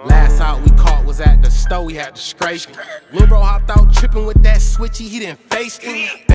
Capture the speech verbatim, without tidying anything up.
Last out we caught was at the store, we had to scrape him. Lil' bro hopped out trippin' with that switchy, he didn't face me.